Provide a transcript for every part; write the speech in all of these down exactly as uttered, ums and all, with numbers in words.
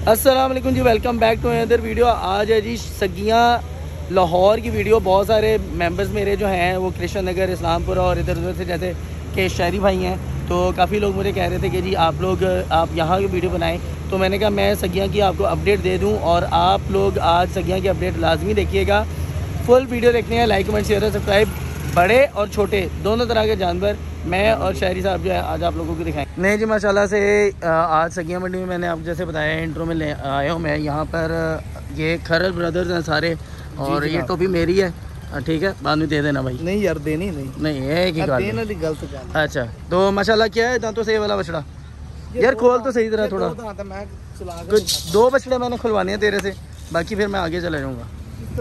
अस्सलाम वालेकुम जी, welcome back to another video. आज है जी सगियाँ लाहौर की वीडियो। बहुत सारे मेंबर्स मेरे जो हैं वो कृष्ण नगर, इस्लामपुर और इधर उधर से जैसे के शहरी भाई हैं, तो काफ़ी लोग मुझे कह रहे थे कि जी आप लोग आप यहाँ की वीडियो बनाएं। तो मैंने कहा मैं सगियाँ की आपको अपडेट दे दूँ और आप लोग आज सगियाँ की अपडेट लाजमी देखिएगा। फुल वीडियो देखने हैं, लाइक कमेंट शेयर और सब्सक्राइब। बड़े और छोटे दोनों तरह के जानवर मैं और शहरी साहब जो है आज आप लोगों को दिखाएंगे। नहीं जी माशाल्लाह से आज सगिया मंडी में मैंने आपको जैसे बताया इंट्रो में ले आया हूँ मैं। यहाँ पर ये खरल ब्रदर्स हैं सारे और ये टोपी मेरी है, ठीक है, बाद में दे देना भाई। नहीं यार देनी नहीं नहीं है कि गलत। अच्छा तो माशाल्लाह क्या है दांतों से ये वाला बछड़ा यार खोल तो सही तरह थोड़ा। कुछ दो बछड़े मैंने खुलवाने हैं तेरे से, बाकी फिर मैं आगे चला जाऊँगा।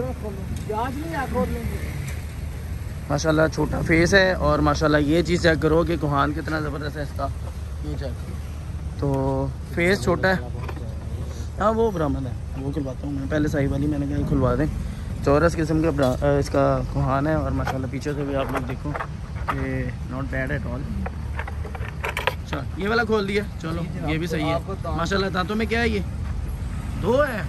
माशाल्लाह छोटा फेस है और माशाल्लाह ये चीज़ चेक करो कि कुहान कितना ज़बरदस्त है इसका। ये चेक तो फेस छोटा है, हाँ वो बरामद है, वो खुलवाता हूँ मैं। पहले सही वाली मैंने कहा खुलवा दें। चौरस किस्म का इसका कुहान है और माशाल्लाह पीछे से भी आप लोग देखो कि नॉट बैड एट ऑल। अच्छा ये वाला खोल दिया, चलो ये भी सही है माशाल्लाह। दांतों में क्या है ये दो है,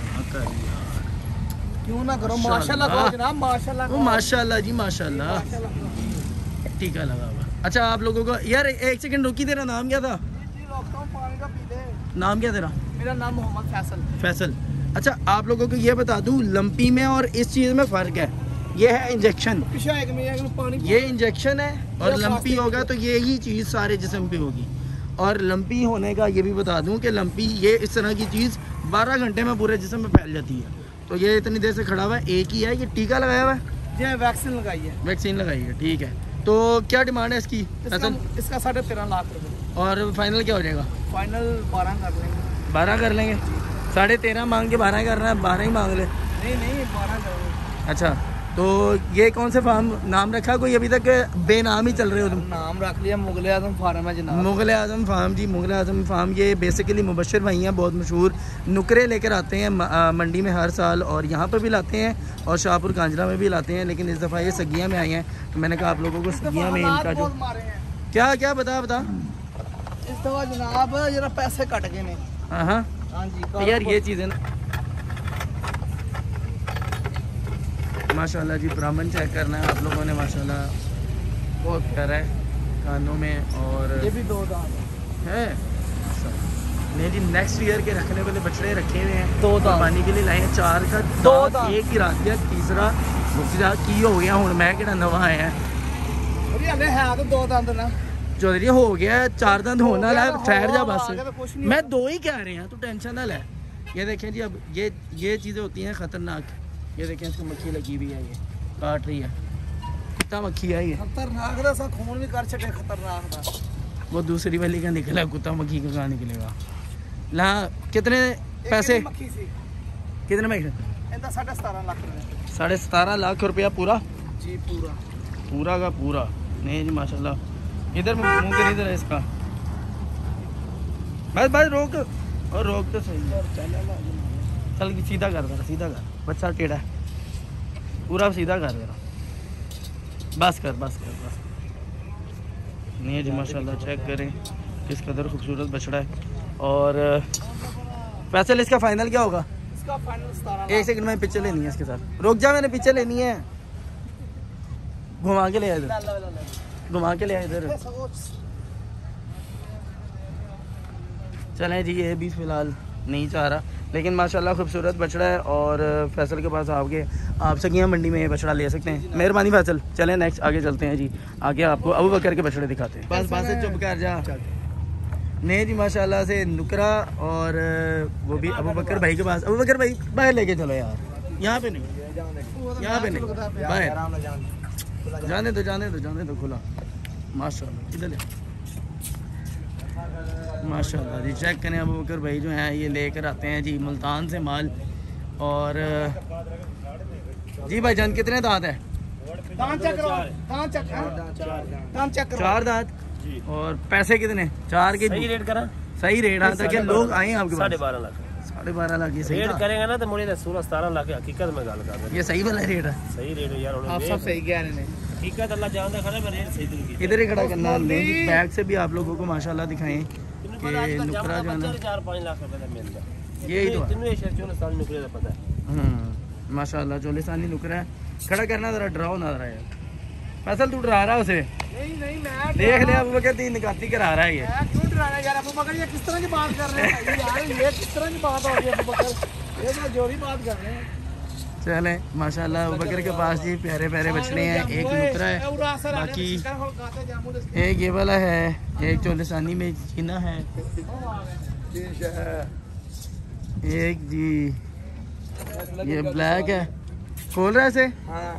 क्यों ना करो माशाल्लाह जनाब, माशाल्लाह ओ माशाल्लाह जी माशाल्लाह। टीका लगा हुआ। अच्छा आप लोगों को यार एक सेकंड रुकी, तेरा नाम क्या था? नाम क्या तेरा? मेरा नाम मोहम्मद फैसल। फैसल। अच्छा आप लोगों को ये बता दूं लंपी में और इस चीज़ में फ़र्क है। ये है इंजेक्शन, ये इंजेक्शन है और लंपी होगा तो यही चीज़ सारे जिस्म पे होगी। और लंपी होने का ये भी बता दूं कि लंपी ये इस तरह की चीज़ बारह घंटे में पूरे जिस्म में फैल जाती है। तो ये इतनी देर से खड़ा हुआ है, एक ही है। ये टीका लगाया हुआ है, ये वैक्सीन लगाई है। वैक्सीन लगाई है, ठीक है। तो क्या डिमांड है इसकी? इसका, इसका साढ़े तेरह लाख रुपए। और फाइनल क्या हो जाएगा? फाइनल बारह कर लेंगे। बारह कर लेंगे? साढ़े तेरह मांग के बारह करना है, बारह ही मांग ले। नहीं नहीं बारह करेंगे। अच्छा तो ये कौन से फार्म नाम रखा? कोई अभी तक बेनाम ही चल रहे हो तुम? नाम रख लिया मुगल आजम फार्म है जनाब। मुगल आजम फार्म जी, मुगल आजम फार्म। ये बेसिकली मुबशर भाई हैं, बहुत मशहूर नुकरे लेकर आते हैं मंडी में हर साल और यहाँ पर भी लाते हैं और शाहपुर कांजरा में भी लाते हैं। लेकिन इस दफ़ा ये सगिया में आई हैं तो मैंने कहा आप लोगों को सगिया में इनका जो क्या क्या बता बता इस दफ़ा जनाब जरा पैसे कट गए ने। हाँ हाँ हाँ जी यार ये चीज़ें ना माशाल्लाह जी। ब्राह्मण चेक करना है आप लोगों ने माशाल्लाह, बहुत प्यारा है कानों में। और ये भी दो दांत है नहीं जी, नेक्स्ट ईयर के रखने वाले बछड़े रखे हुए हैं, दो पानी के लिए लाए हैं। चार का दो दांत एक ही रात दिया, तीसरा दूसरा की हो गया हूँ मैं कि नवा आया है। है तो दो दांत ना चौधरी हो गया, चार दांत होना है, ठहर जा बस। मैं दो ही कह रहे हैं, तू टेंशन ना ले। ये देखें जी, अब ये ये चीज़ें होती हैं ख़तरनाक। ये देखें इसको मक्खी लगी हुई है, ये काट रही है। कितना मक्खी है ये खतरनाक सा, खून भी कर छटे खतरनाक था। वो दूसरी वाली का निकला, कुत्ता मक्खी का कहाँ निकलेगा। ला कितने पैसे कितने में? साढ़े सतारह लाख रुपये। साढ़े सतारह लाख रुपया पूरा जी, पूरा पूरा का पूरा। नहीं जी माशाल्लाह। इधर मुँह के इधर है इसका, बस बस रोक और रोक तो सही। चल सीधा कर दे, सीधा कर, बच्चा टेढ़ा है, पूरा सीधा कर दे। बस कर बस कर बस। नहीं जी माशाल्लाह चेक करें किस कदर खूबसूरत बछड़ा है। और फैसल इसका फाइनल क्या होगा? इसका फाइनल सतारह। एक सेकंड में पिक्चर लेनी है इसके साथ, रुक जा, मैंने पिक्चर लेनी है। घुमा के ले आए इधर, घुमा के ले आए इधर। चलें जी, ये भी फिलहाल नहीं चाह रहा, लेकिन माशाल्लाह खूबसूरत बछड़ा है। और फैसल के पास आओगे आप सगिया मंडी में ये बछड़ा ले सकते हैं। मेहरबानी फैसल। चलें नेक्स्ट आगे चलते हैं जी, आगे आपको अबू बकर के बछड़े दिखाते हैं। बस बस चुप कर जा। नहीं जी माशाल्लाह से नुकरा और वो भी अबू बकर भाई के पास। अबू बकर भाई बाहर लेके चलो यार, यहाँ पे नहीं, यहाँ पे नहीं, बाहर जाने दो जाने दो जाने दो खुला। माशाल्लाह इधर माशाल्लाह जी चेक करें। अबू बकर भाई जो हैं ये लेकर आते हैं जी मुल्तान से माल। और जी भाईजान कितने दांत है? चार दांत। और पैसे कितने? चार के सही रेट करा, सही रेट आता कि लोग आए आपके पास? साढ़े बारह लाख। साढ़े बारह लाख ये सही रेट करेंगे ना तो मुझे सोलह सतारह लाख हकीकत में गाल कर। ये सही वाला रेट है? सही रेट है यार, आप सब सही कह रहे हैं। हकीकत अल्लाह जानता खड़ा, मैं रेट सही दूंगी। इधर ही खड़ा करना। बैग से भी आप लोगों को माशाल्लाह दिखाएं कि नुकरा जो है ना चार पाँच लाख रुपए का मिल जाए। यही तो तीनों शहर चोलिस्तानी नुकरे का पता है। हम्म माशाल्लाह चोलिस्तानी नुकरा है। खड़ा करना जरा डराओ ना जरा यार। फैसल तू डरा रहा है उसे? नहीं नहीं मैं देख ले अबू बकर तीन निकाती करा रहा है ये। मैं क्यों डराना यार? अबू बकर ये किस तरह की बात कर रहे हैं यार? ये किस तरह की बात हो रही है अबू बकर? ये तो जोरी बात कर रहे हैं। चले माशाल्लाह अबू बकर के पास जी प्यारे प्यारे बछड़े हैं। एक नुकरा है, बाकी एक ये वाला है, एक चोलिस्तानी में चीना है, एक जी ये ब्लैक है। खोल रहा है इसे? हाँ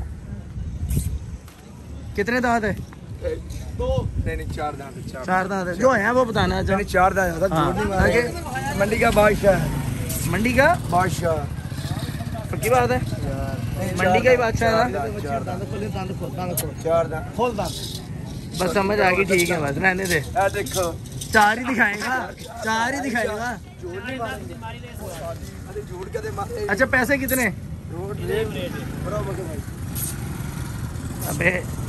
कितने दांत है? दो नहीं नहीं चार दांत चार चार दांत है। जो है वो बताना अच्छा। नहीं चार दांत होता हाँ, जोड़ नहीं आगे मारे। मंडी का बादशाह है। मंडी का बादशाह पक्की बात है, मंडी का ही बादशाह है ना। चार दांत चार दांत खोल दांत। बस समझ आ गई, ठीक है बस रहने दे। ये देखो चार ही दिखाएगा, चार ही दिखाएगा। जोड़ नहीं मारे जोड़ के दे मारे। अच्छा पैसे कितने? जोड़ ले बराबर के भाई। अबे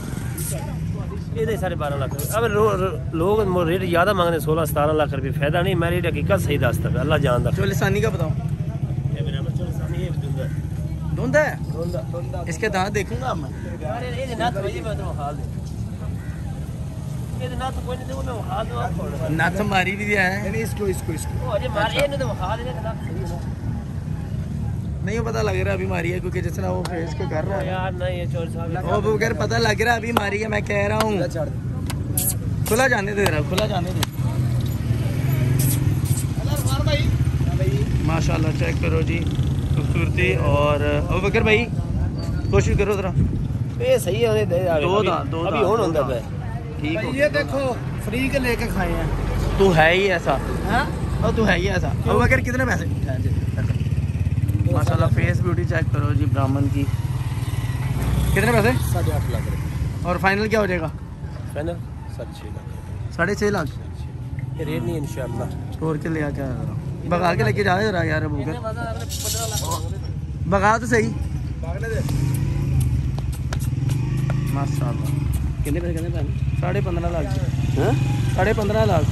ये साढ़े बारह लाख अब लोग रेट ज़्यादा मांगते सोलह सतारह लाख रुपये फायदा नहीं। मैं रेट हकीकत सही दसता है, अल्लाह जानता। चोलिस्तानी का बताओ। धुंध है इसके दांत देखूंगा मैं। नथ मारी भी दिया है इसको इसको इसको नहीं पता लग रहा अभी मारी है, क्योंकि जिस तरह वो फेस को कर रहा है यार नहीं है चोर साहब। वो बगैर पता लग रहा है अभी मारी है। मैं कह रहा हूँ खुला जाने दे रहा, खुला जाने दे। माशाल्लाह चेक करो जी खूबसूरती। और अबू बकर भाई कोशिश करो जरा। ये सही है दे यार। दो दांत दो अभी होन होता है ठीक हो। ये देखो फ्री के लेके खाए हैं। तू है ही ऐसा, हाँ और तू है ही ऐसा। अबू बकर कितने पैसे? माशाल्लाह फेस ब्यूटी चेक करो जी ब्राह्मण की। कितने पैसे? साढ़े आठ लाख रुपये। और फाइनल क्या हो जाएगा? फाइनल साढ़े छः लाख। साढ़े छः लाख ये रेट नहीं इंशाल्लाह। छोड़ के ले आ क्या भगा के लेके जा रहा यार अबू बकर। भगा तो सही। माशाल्लाह कितने पैसे कितने पैसे? साढ़े पंद्रह लाख जी। हाँ साढ़े पंद्रह लाख।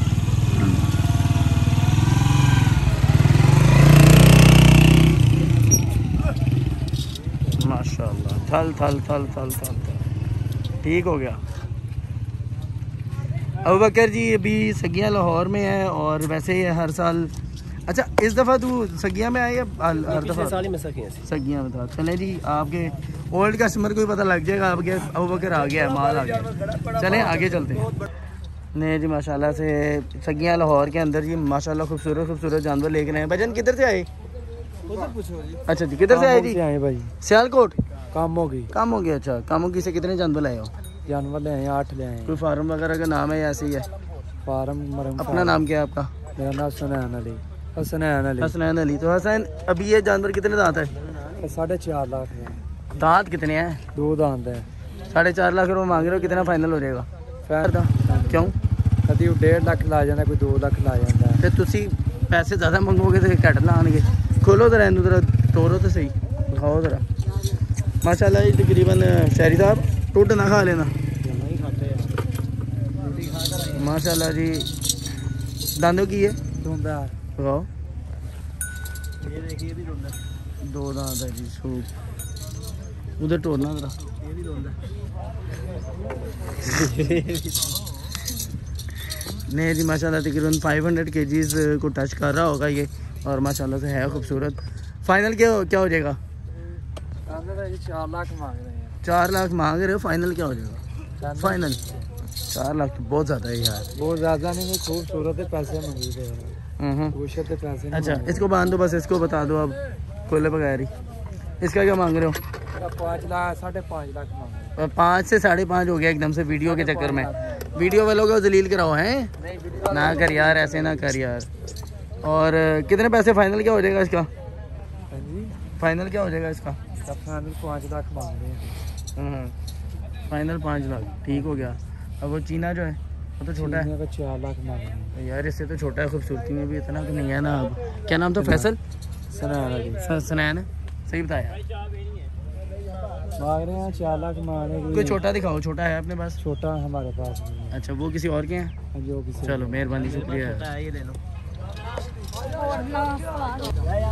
माशाल्लाह थल थल थल थल थल ठीक हो गया। अबू बकर जी अभी सगिया लाहौर में है और वैसे ही हर साल। अच्छा इस दफ़ा तू सगिया में आए या हर दफ़ा? साल ही में सके सगिया में था। चले जी आपके ओल्ड कस्टमर को भी पता लग जाएगा आपके अबू बकर आ गया है, माल आ गया। चलें आगे चलते हैं। नहीं जी माशाल्लाह से सगिया लाहौर के अंदर जी माशाल्लाह खूबसूरत खूबसूरत जानवर लेके आए। भजन किधर से आए? अच्छा जी किधर से आए जी? आए भाई सियालकोट। काम हो गई काम हो गया। अच्छा काम हो गई से कितने जानवर लाए हो? जानवर ले आए आठ ले आए। कोई फार्म वगैरह का नाम है या ऐसे ही है? फार्म मरम अपना नाम क्या है आपका? मेरा नाम हसनैन अली। हसनैन अली हसनैन अली। तो हसन अभी ये जानवर कितने दांत है? साढ़े चार लाख है। दांत कितने हैं? दो दांत है। साढ़े चार लाख रुपये मांग रहे हो, कितना फाइनल हो जाएगा? फायदा क्यों? कभी डेढ़ लाख ला जाता, कोई दो लाख ला जाता है। तो तुसी पैसे ज़्यादा मंगोगे तो घट लाएंगे। खोलो जरा इनू जरा तोड़ो तो सही, दिखाओ जरा। माशाल्लाह जी तकरीबन शहरी साहब टूट ना खा लेना। माशाल्लाह जी दांतों की है दिखाओ। ये देखिए ये भी रोंदा दो दांत है जी। सूप उधर तोड़ना जरा। ये भी रोंदा नहीं जी माशाल्लाह तकरीबन फाइव हंड्रेड के जीज को टच कर रहा होगा ये। और माशाल्लाह से है खूबसूरत। फाइनल क्या क्या हो जाएगा? चार लाख मांग रहे हैं। चार लाख मांग रहे हो, फाइनल क्या हो जाएगा? फाइनल चार लाख तो बहुत ज़्यादा है यार। बहुत ज़्यादा नहीं, खूबसूरत है, पैसे मंगी थे पैसे। अच्छा इसको बांध दो बस, इसको बता दो अब कोले बगैर ही। इसका क्या मांग रहे हो? पाँच लाख साढ़े पाँच लाख मांग रहे हैं। पाँच से साढ़े पाँच हो गया एकदम से वीडियो के चक्कर में। वीडियो वालों को जलील कराओ हैं ना कर यार, ऐसे ना कर यार। और कितने पैसे फाइनल क्या हो जाएगा इसका? फाइनल क्या हो जाएगा इसका? फाइनल पाँच लाख मांग रहे हैं। फाइनल पाँच लाख ठीक हो गया। अब वो चीना जो है वो तो छोटा है, चार लाख मांग रहे हैं यार। इससे तो छोटा है, खूबसूरती में भी इतना तो नहीं है ना। अब क्या नाम था? फैसल सनैन सही बताया। मांग रहे हैं चार लाख मांग रहे हैं। कोई छोटा दिखाओ, छोटा है अपने पास? छोटा हमारे पास नहीं है। अच्छा वो किसी और के हैं? जो किसी चलो मेहरबानी शुक्रिया। ये ले लो।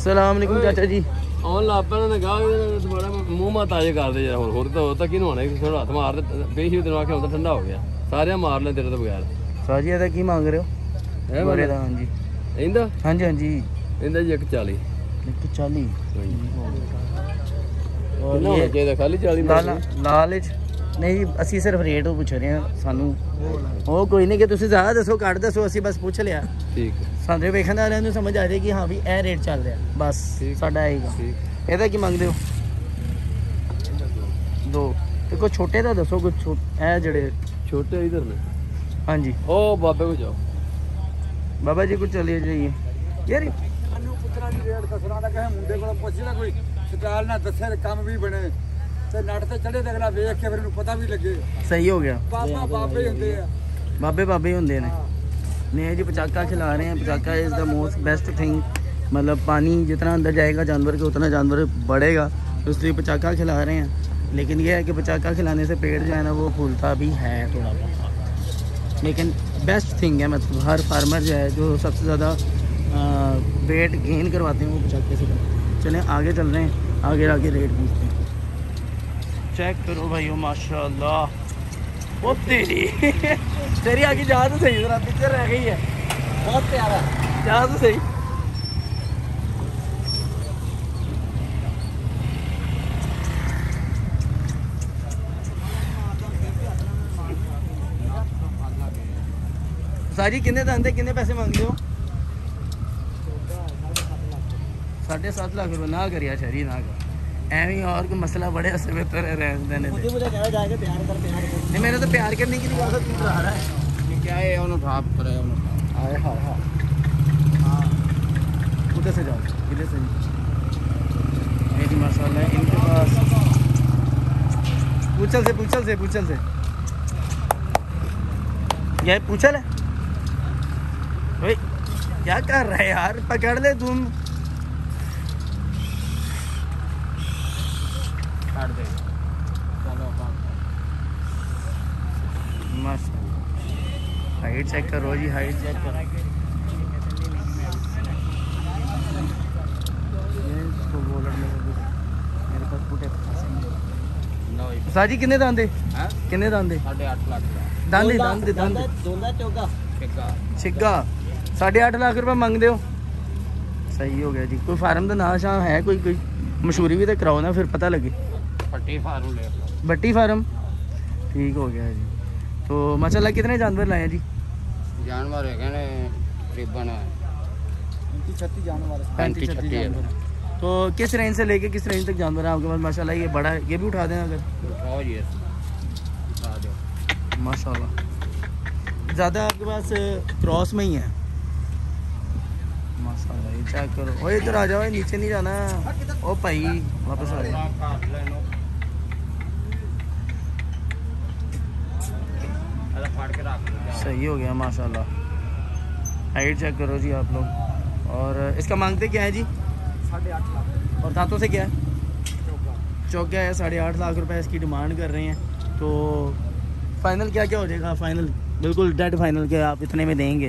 अस्सलाम वालेकुम चाचा जी। ਆਉਣ ਲੱਗ ਪੈਣਾ ਨੇ ਗਾਹ ਬੜਾ ਮੂੰਹ ਮਾ ਤਾਜ਼ੇ ਕਰਦੇ ਯਾਰ ਹੋਰ ਹੋਰ ਤਾਂ ਹੋਰ ਤਾਂ ਕਿਹਨੂੰ ਆਣਾ ਥੋੜਾ ਹੱਥ ਮਾਰ ਦੇ ਬੇਸ਼ੀ ਦਿਨ ਆਖਿਆ ਹੁੰਦਾ ਠੰਡਾ ਹੋ ਗਿਆ ਸਾਰਿਆਂ ਮਾਰ ਲੈ ਤੇਰੇ ਤੋਂ ਬਗੈਰ ਸਾਜੀ ਇਹਦਾ ਕੀ ਮੰਗ ਰਹੇ ਹੋ ਹੈ ਬਰੇ ਦਾ? ਹਾਂਜੀ ਇਹਦਾ ਹਾਂਜੀ ਹਾਂਜੀ ਇਹਦਾ ਜੀ ਇੱਕ ਚਾਲੀ ਇੱਕ ਚਾਲੀ ਔਰ ਕਿੰਨਾ ਹੋਣਾ ਇਹ ਚਾਹੀਦਾ ਖਾਲੀ ਚਾਲੀ ਲਾਲ ਲਾਲ ਚ ਨਹੀਂ ਜੀ, ਅਸੀਂ ਸਿਰਫ ਰੇਟ ਉਹ ਪੁੱਛ ਰਹੇ ਹਾਂ ਸਾਨੂੰ ਉਹ ਕੋਈ ਨਹੀਂ ਕਿ ਤੁਸੀਂ ਜ਼ਿਆਦਾ ਦੱਸੋ ਘੱਟ ਦੱਸੋ ਅਸੀਂ ਬਸ ਪੁੱਛ ਲਿਆ ਠੀਕ ਸਾਡੇ ਵੇਖਣ ਵਾਲਿਆਂ ਨੂੰ ਸਮਝ ਆ ਜਾਏ ਕਿ ਹਾਂ ਵੀ ਇਹ ਰੇਟ ਚੱਲ ਰਿਹਾ ਬਸ ਸਾਡਾ ਇਹੀ ਠੀਕ ਇਹਦਾ ਕੀ ਮੰਗਦੇ ਹੋ? ਦੋ ਤੇ ਕੋਈ ਛੋਟੇ ਦਾ ਦੱਸੋ ਕੁਝ ਇਹ ਜਿਹੜੇ ਛੋਟੇ ਇਧਰ ਨੇ ਹਾਂਜੀ ਉਹ ਬਾਬੇ ਕੋ ਜਾਓ ਬਾਬਾ ਜੀ ਕੁਝ ਚਲੇ ਜਾਈਏ ਯਾਰ ਸਾਨੂੰ ਪੁੱਤਰਾਂ ਦੀ ਰੇਟ ਦੱਸਣਾ ਤਾਂ ਕਹੇ ਮੁੰਡੇ ਕੋਲ ਪੁੱਛਣਾ ਕੋਈ ਸਟਾਲ ਨਾ ਦੱਸੇ ਤੇ ਕੰਮ ਵੀ ਬਣੇ ਤੇ ਨੱਟ ਤੇ ਚੜੇ ਤੇ ਅਗਲਾ ਵੇਖ ਕੇ ਫਿਰ ਇਹਨੂੰ ਪਤਾ ਵੀ ਲੱਗੇ ਸਹੀ ਹੋ ਗਿਆ ਬਾਬਾ ਬਾਬੇ ਹੀ ਹੁੰਦੇ ਆ ਬਾਬੇ ਬਾਬੇ ਹੀ ਹੁੰਦੇ ਨੇ नहीं जी पटाखा खिला रहे हैं पटाखा is the most best thing मतलब पानी जितना अंदर जाएगा जानवर के उतना जानवर बढ़ेगा तो इसलिए पटाखा खिला रहे हैं लेकिन यह है कि पटाखा खिलाने से पेट जो है ना वो फूलता भी है थोड़ा बहुत लेकिन बेस्ट थिंग है मतलब हर फार्मर जो है जो सबसे ज़्यादा वेट गेन करवाते हैं वो पटाखे से चलें आगे चल रहे हैं आगे आगे रेट पूछते हैं चेक करो भाई माशाल्लाह वो तेरी तेरी आगे जा तो सही जरा पिक्चर रह गई है ਬਹੁਤ ਪਿਆਰਾ जा तो सही सारी किन्ने दंदे किन्ने पैसे मांगते हो? साढ़े सात लाख रुपये ना करिया शरी ना कर एवं और कोई मसला बड़े असर बेहतर रहने ने मुझे मुझे कह जाएगा प्यार कर प्यार कर नहीं मैंने तो प्यार करने की इजाजत क्यों रहा है क्या है उन्होंने भाप करे आए हाँ हाँ हाँ उधर से जाओ इधर से ये जी माशाल्लाह इनके पास पूछल से पूछल से पूछल से ये पूछल है भाई क्या कर रहा है यार पकड़ ले तुम काट दे चलो मस्त हाइट चेक करो जी हाइट चेक करो मेरे पास फुटे साजी किन्ने दांदे किन्ने दांदे साढ़े आठ लाख दांदे दांदे दांदे दोंदा चौका छिग्गा साढ़े आठ लाख रुपए मंगते हो सही हो गया जी कोई फार्म का नाम शाम है कोई कोई मशहूरी भी तो कराओ ना फिर पता लगे पट्टी फार्म ले लो बट्टी फार्म ठीक हो गया जी तो माशाल्लाह कितने जानवर लाए हैं जी जानवर है कहने तकरीबन छत्तीस जानवर पैंतीस छत्तीस जानवर तो किस रेंज से लेके किस रेंज तक जानवर है आपके पास माशाल्लाह ये बड़ा है ये भी उठा दें अगर उठाओ ये उठा दो माशाल्लाह ज़्यादा आपके पास क्रॉस में ही है माशाल्लाह ये चेक करो ओए इधर आ जाओ नीचे नहीं जाना ओ भाई वापस आ जाओ सही हो गया माशाल्लाह हाइट चेक करो जी आप लोग और इसका मांगते क्या है जी साढ़े आठ लाख और दांतों से क्या है चौका है साढ़े आठ लाख रुपए इसकी डिमांड कर रहे हैं तो फाइनल क्या क्या हो जाएगा फाइनल बिल्कुल डेड फाइनल क्या आप इतने में देंगे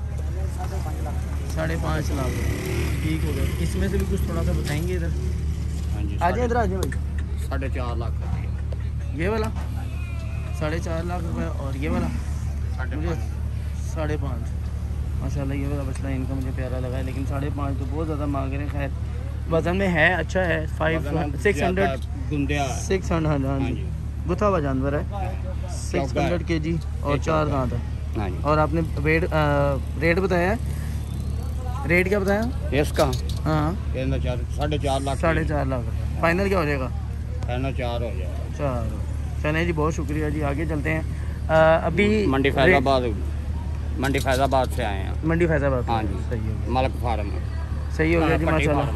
साढ़े पाँच लाख ठीक हो गया इसमें से भी कुछ थोड़ा सा बताएंगे इधर हाँ जी आ जाए इधर आ जाए भाई साढ़े चार लाख का ये वाला साढ़े चार लाख रुपए और ये वाला साढ़े मुझे साढ़े पाँच माशाल्लाह ये वाला बछड़ा इनका मुझे प्यारा लगा है लेकिन साढ़े पाँच तो बहुत ज़्यादा मांग रहे हैं खैर वजन में है अच्छा है फाइव सिक्स हंड्रेड गुंडिया सिक्स हंड्रेड हाँ जी गुथा हुआ जानवर है सिक्स हंड्रेड के जी और चार दांत है हाँ जी और आपने वेट रेट बताया है रेट क्या बताया इसका हाँ कहना चार साढ़े चार लाख साढ़े चार लाख रुपये फाइनल क्या हो जाएगा कहना चार हो जाएगा चार चले जी बहुत शुक्रिया जी आगे चलते हैं आ, अभी मंडी फैजाबाद मंडी फैजाबाद से आए हैं मंडी फैजाबाद हाँ जी सही हो गया मलक फार्म सही हो गया जी माशाल्लाह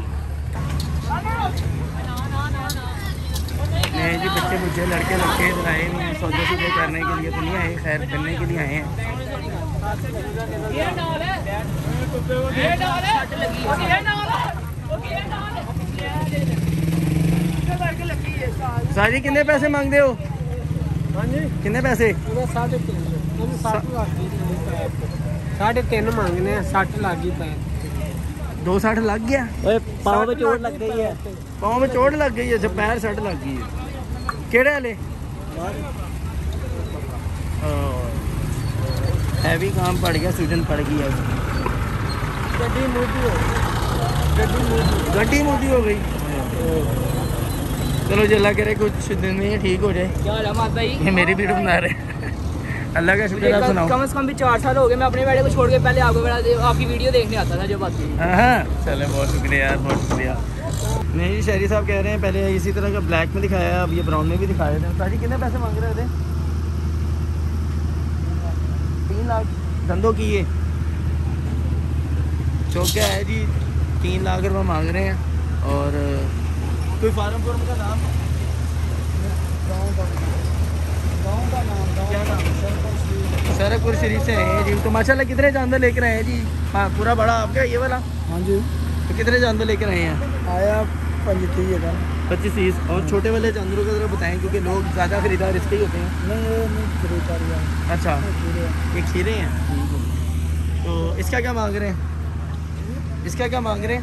नहीं जी बच्चे मुझे लड़के लड़के इधर आए नहीं हैं सौदे सौदे करने के लिए तो नहीं आए खैर करने के लिए आए हैं साजी कितने पैसे मांगते हो हाँ जी कितने पैसे साढ़े तीन साढ़े तीन मांगने हैं साठ लाख ही पे दो साठ लग गया, पाँव में चोट लग गई है। पाँव में चोट लग गई है, जब पैर सट लग गई है। केड़े वाले हैवी काम पड़ गया, सूजन पड़ गई है। गड्डी मोटी हो गड्डी मोटी हो गई। चलो जी अल्लाह करे कुछ दिन में ये ठीक हो जाए। क्या हाल है मात भाई? ये मेरी वीडियो बना रहे हैं। अल्लाह का शुक्र, आप सुनाओ। कम से कम भी चार साल हो गए मैं अपने बेटे को छोड़ के पहले आपको बेटा आपकी वीडियो देखने आता था जब आती। हाँ चले, बहुत शुक्रिया यार, बहुत शुक्रिया। नहीं जी, शहरी साहब कह रहे हैं पहले इसी तरह का ब्लैक में दिखाया है, अब ये ब्राउन में भी दिखाए थे। साजी कितने पैसे मांग रहे थे? तीन लाख धंधों की ये चौका है जी, तीन लाख रुपये मांग रहे हैं। और कोई फार्म फॉर्म का नाम, क्या नाम? शरकपुर शरीफ से हैं जी। तो माशाल्लाह कितने जानवर लेकर आए हैं जी? हाँ पूरा बड़ा आपका ये वाला? हाँ जी, तो कितने जानवर लेकर आए हैं? आया पच्चीस पच्चीस तीस। और छोटे वाले जानवरों का ज़रा बताएं, क्योंकि लोग ज़्यादा खरीदार इसके ही होते हैं। नहीं ये नहीं खरीदार। अच्छा, ये खीरे हैं। तो इसका क्या मांग रहे हैं? इसका क्या मांग रहे हैं?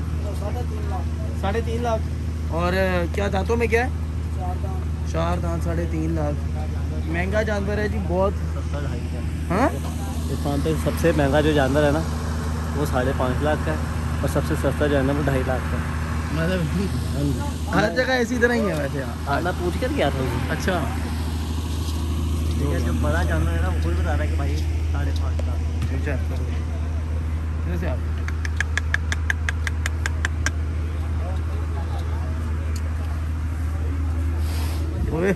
साढ़े तीन लाख। और क्या दांतों में क्या है? चार दांत, साढ़े तीन लाख। महंगा जानवर है जी बहुत। हाँ हिंदुस्तान पे सबसे महंगा जो जानवर है ना वो साढ़े पाँच लाख का है, और सबसे सस्ता जानवर वो ढाई लाख का है। मतलब हर जगह इसी तरह ही है वैसे। हाँ मैं पूछ कर गया था उसे। अच्छा, ठीक है, जो बड़ा जानवर है ना वो खुद बता रहा है कि भाई साढ़े पाँच लाख। अच्छा जैसे आप ओए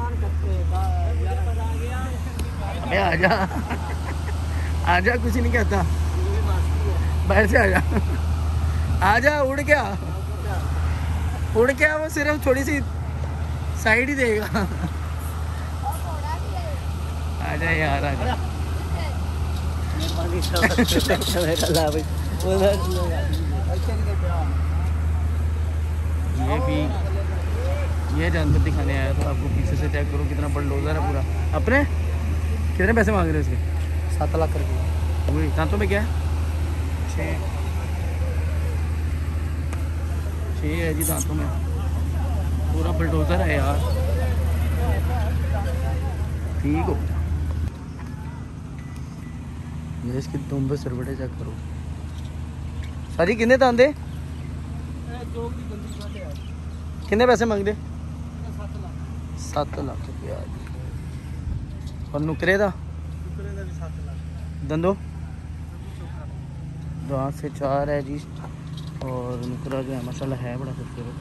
अबे आजा आजा, कुछ नहीं कहता, बाहर से आजा। आजा, उड़ क्या उड़ क्या, वो सिर्फ थोड़ी सी साइड ही देगा। आजा यार आजा। ये भी ये जानवर दिखाने आया था आपको, पीछे से चेक करो कितना बलडोजर है पूरा। अपने कितने पैसे मांग रहे हैं इसके? सात लाख रुपये। वही दांतों में क्या है? छः छः है जी दांतों में, पूरा बलडोजर है यार। ठीक हो, ये इसकी तुम पे सरबटे चेक करो। सारी कितने दांते? कितने पैसे मांगते? सत्त लाख रुपया। और नुकरे का दंदो दांत से चार है जी, और नुकरा जो है माशाल्लाह है बड़ा खूबसूरत।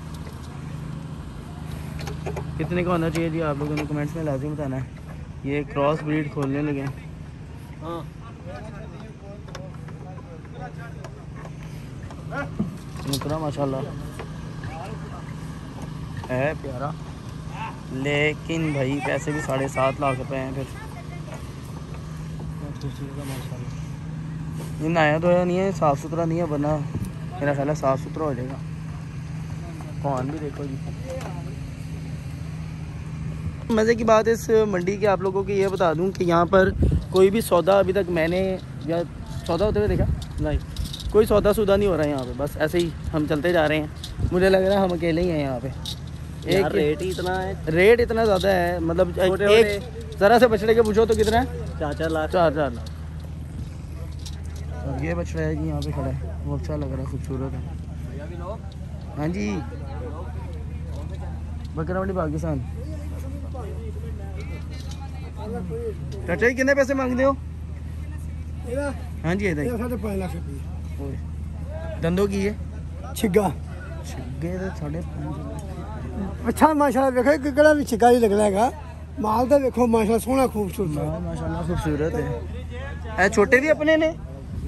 कितने का होना चाहिए जी? आप लोगों ने कमेंट्स में लाजिम बताना है। ये क्रॉस ब्रीड खोलने लगे हैं। हाँ नुकरा माशाल्लाह है प्यारा, लेकिन भाई पैसे भी साढ़े सात लाख रुपए हैं। फिर ये नया धोया नहीं है, साफ़ सुथरा नहीं है, वरना मेरा ख्याल है साफ़ सुथरा हो जाएगा। कौन भी देखो जी। मज़े की बात इस मंडी की आप लोगों को ये बता दूं कि यहाँ पर कोई भी सौदा अभी तक मैंने या सौदा होते हुए देखा नहीं, कोई सौदा सौदा नहीं हो रहा है यहाँ पे। बस ऐसे ही हम चलते जा रहे हैं। मुझे लग रहा है हम अकेले ही हैं यहाँ पे। एक रेट ही इतना है, रेट इतना ज़्यादा है, मतलब एक ज़रा से बछड़े के पूछो तो कितना है? चार चार लाख चार चार लाख। और ये बछड़ा है जी यहाँ पे खड़ा है, वो अच्छा लग रहा है, खूबसूरत है। हाँ जी, बकरा मंडी पाकिस्तान। चाचा जी कितने पैसे मांगते हो? हाँ जी साढ़े पाँच लाख रुपये। धंधों की है छिग्गा छिगे तो साढ़े अच्छा माशाल्लाह देखो किकड़ा भी छिग्गा ही लगना है। माल तो देखो माशाल्लाह सोना खूबसूरत है। माशाल्लाह खूबसूरत है। ए छोटे भी अपने ने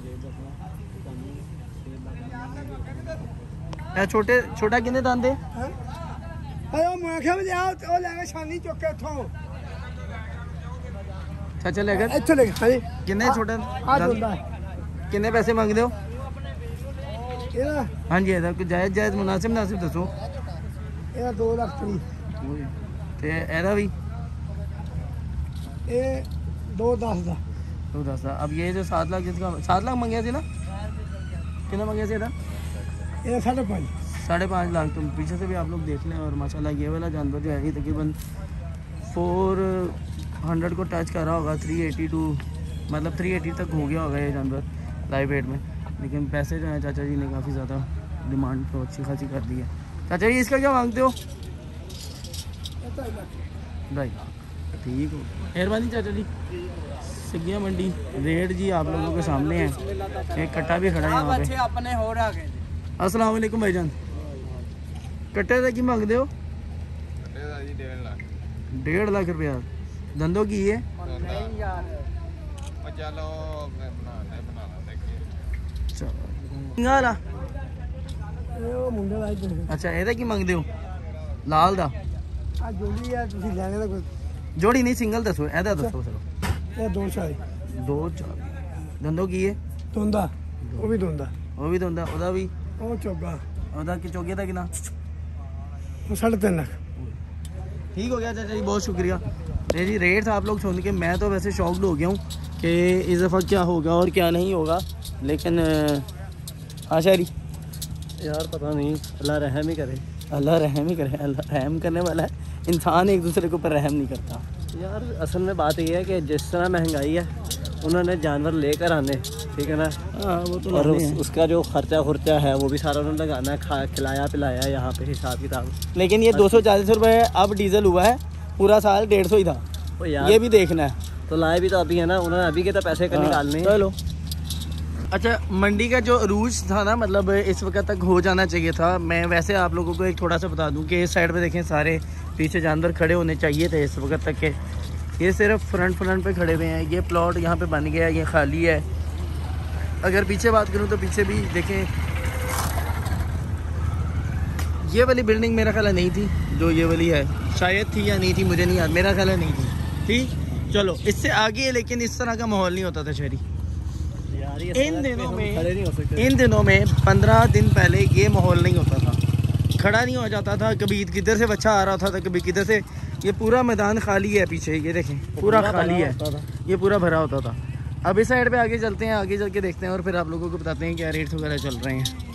ए छोटे छोटा कितने दांते? अरे मैं क्या में आओ तो लेगा शानी चौक के थो चाचा लेगा इत्थों लेगा। हाँ जी कितने छोटे आ दोंदा कितने पैसे मांगते हो? ਇਹਦਾ हाँ जी ਇਹਦਾ ਕੋਈ ਜਾਇਜ਼ ਜਾਇਜ਼ ਮੁਨਾਸਿਬ ਮੁਨਾਸਿਬ ਦੱਸੋ। ਇਹਦਾ दो ਲੱਖ ਤੀਹ ਤੇ ਇਹਦਾ ਵੀ ਇਹ दो दस ਦਾ तो दस था। अब ये जो सात लाख जिसका सात लाख मांगे थे ना, कितना मंगे से था? ये साढ़े पाँच साढ़े पाँच लाख। तो पीछे से भी आप लोग देख लें। और माशाल्लाह ये वाला जानवर जो है ये तकरीबन फोर हंड्रेड को टच कर रहा होगा, थ्री एटी टू मतलब थ्री एटी तक हो गया होगा ये जानवर लाइव वेट में। लेकिन पैसे जो हैं चाचा जी ने काफ़ी ज़्यादा डिमांड तो अच्छी खासी कर दी है। चाचा जी इसका क्या मांगते हो? ढाई लाख। ठीक हो, मेहरबानी चाचा जी। सगिया मंडी रेट जी आप लोगों के सामने है। एक कट्टा भी खड़ा है यहाँ पे। अपने हो रहा है। अस्सलाम वालेकुम भाईजान। कट्टे का की मांगते हो? डेढ़ लाख रुपया। धंधों की है? चलो अच्छा ਇਹਦਾ ਕੀ ਮੰਗਦੇ ਹੋ? ਲਾਲ ਦਾ ਆ ਜੋੜੀ ਆ ਤੁਸੀਂ ਲੈਣੇ ਦਾ ਕੋਈ ਜੋੜੀ ਨਹੀਂ ਸਿੰਗਲ ਦੱਸੋ, ਇਹਦਾ ਦੱਸੋ ਸਿਰਫ। ਇਹ ਦੋ ਚਾਹੀ ਦੋ ਚਾਰ। ਦੰਦੋ ਕੀ ਹੈ? ਦੋਂਦਾ ਉਹ ਵੀ ਦੋਂਦਾ ਉਹ ਵੀ ਦੰਦਾ ਉਹਦਾ ਵੀ ਉਹ ਚੋਗਾ ਉਹਦਾ ਕਿ ਚੋਗੇ ਦਾ ਕਿੰਨਾ? ਉਹ साढ़े तीन लाख। ठीक हो गया चाचा जी, बहुत शुक्रिया। ये जी रेट आप लोग सुन के मैं तो वैसे शॉक्ड हो गया हूँ कि इस दफ़ा क्या होगा और क्या नहीं होगा। लेकिन हाँ शायरी यार पता नहीं, अल्लाह रहम ही करे। अल्लाह रहम ही करे। अल्लाह रहम करने वाला है, इंसान एक दूसरे के ऊपर रहम नहीं करता। यार असल में बात ये है कि जिस तरह महंगाई है उन्होंने जानवर लेकर आने, ठीक है ना। हाँ वो तो और लाने उस, हैं। उसका जो खर्चा खुर्चा है वो भी सारा उन्होंने लगाना है, खा खिलाया पिलाया यहाँ पे हिसाब किताब। लेकिन ये दो सौ चालीस रुपये अब डीजल हुआ है, पूरा साल डेढ़ सौ ही था। ओ यार ये भी देखना है। तो लाए भी तो अभी है ना, उन्होंने अभी के तो पैसे कर निकालने हैं। चलो अच्छा, मंडी का जो अरूज था ना, मतलब इस वक्त तक हो जाना चाहिए था। मैं वैसे आप लोगों को एक थोड़ा सा बता दूं कि इस साइड पे देखें सारे पीछे जानवर खड़े होने चाहिए थे इस वक्त तक के। ये सिर्फ फ्रंट फ्रंट पे खड़े हुए हैं। ये प्लॉट यहाँ पे बन गया, ये खाली है। अगर पीछे बात करूँ तो पीछे भी देखें, ये वाली बिल्डिंग मेरा ख्याल नहीं थी जो ये वाली है, शायद थी या नहीं थी मुझे नहीं याद, मेरा ख्याल नहीं थी। ठीक चलो इससे आगे, लेकिन इस तरह का माहौल नहीं होता था शहरी। यार ये इन दिनों में खड़े नहीं हो सकते। इन दिनों में पंद्रह दिन पहले ये माहौल नहीं होता था, खड़ा नहीं हो जाता था। कभी किधर से बच्चा आ रहा था, था कभी किधर से। ये पूरा मैदान खाली है पीछे, ये देखें पूरा खाली है, ये पूरा भरा होता था। अब इस साइड पे आगे चलते हैं, आगे चल के देखते हैं और फिर आप लोगों को बताते हैं क्या रेट्स वगैरह चल रहे हैं।